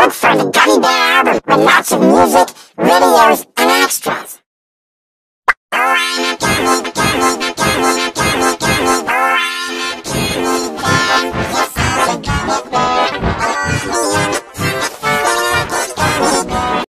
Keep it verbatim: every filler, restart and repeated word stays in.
Look for the Gummy Bear album with lots of music, videos, and extras. Oh, I'm a gummy, gummy,